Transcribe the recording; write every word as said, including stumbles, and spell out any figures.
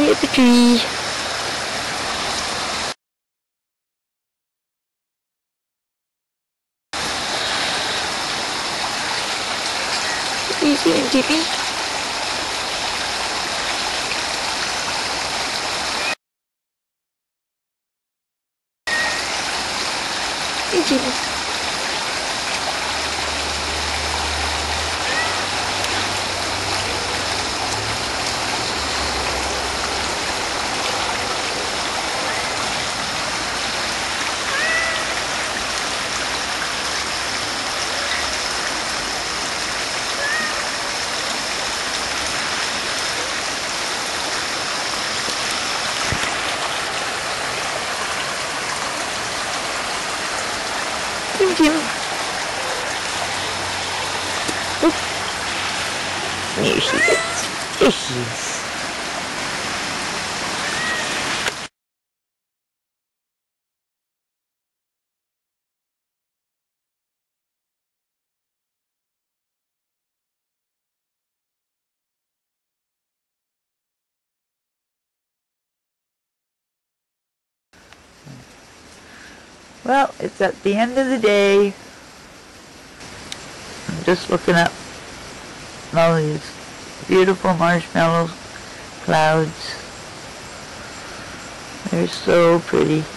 hit the tree. What are you doing, Tippy? Hey, Tippy. Jim Jim. Oh. There she is. There she is. Well, it's at the end of the day. I'm just looking at all these beautiful marshmallow clouds. They're so pretty.